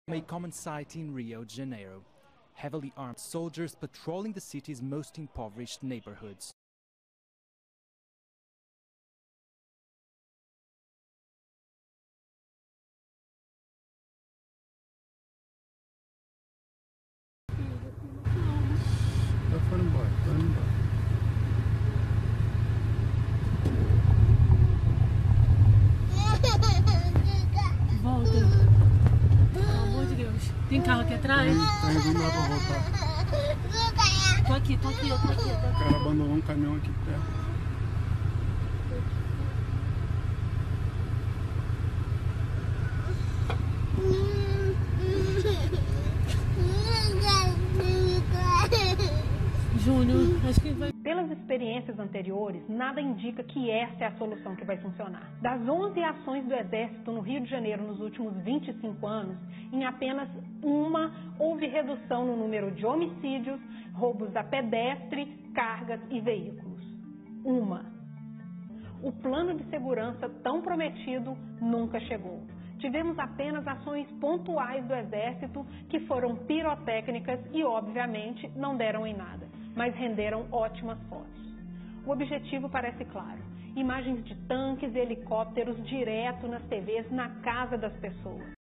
A common sight in Rio de Janeiro. Heavily armed soldiers patrolling the city's most impoverished neighborhoods. Foram embora. Volta. Pelo amor de Deus. Tem carro aqui atrás? Tem, não dá pra voltar. Tô aqui, eu tô aqui. O cara abandonou um caminhão aqui perto. Júnior, acho que vai... Pelas experiências anteriores, nada indica que essa é a solução que vai funcionar. Das 11 ações do Exército no Rio de Janeiro nos últimos 25 anos, em apenas uma houve redução no número de homicídios, roubos a pedestre, cargas e veículos. Uma. O plano de segurança tão prometido nunca chegou. Tivemos apenas ações pontuais do Exército que foram pirotécnicas e, obviamente, não deram em nada, mas renderam ótimas fotos. O objetivo parece claro: imagens de tanques e helicópteros direto nas TVs na casa das pessoas.